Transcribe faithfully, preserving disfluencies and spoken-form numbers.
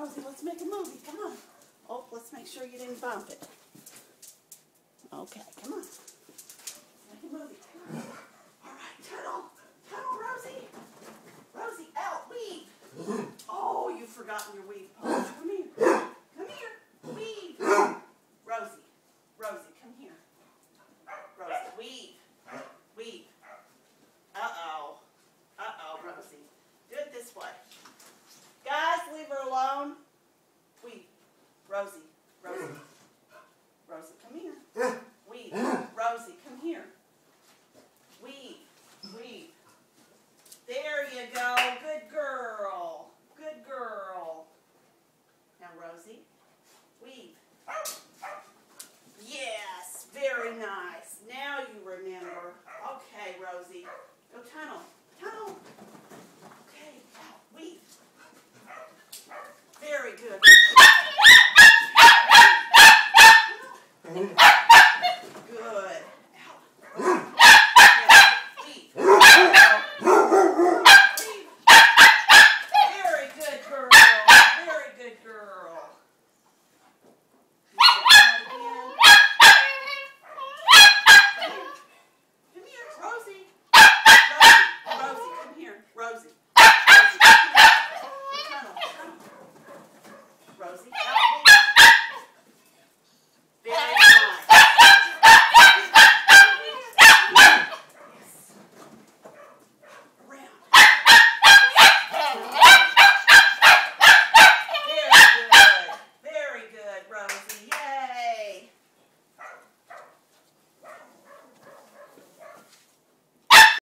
Rosie, let's make a movie. Come on. Oh, let's make sure you didn't bump it. Okay, come on. Make a movie. Come on. All right, tunnel. Tunnel, Rosie. Rosie, out. Weave. Oh, you've forgotten your weave pose. Come here. Come here. Weave. Rosie. Rosie, come here. Rosie, weave. Weave. Uh-oh. Uh-oh, Rosie. Do it this way. Guys, leave her alone. Weave. Rosie. Rosie. Rosie, come here. Weave. Rosie, come here. Weave. Weave. There you go.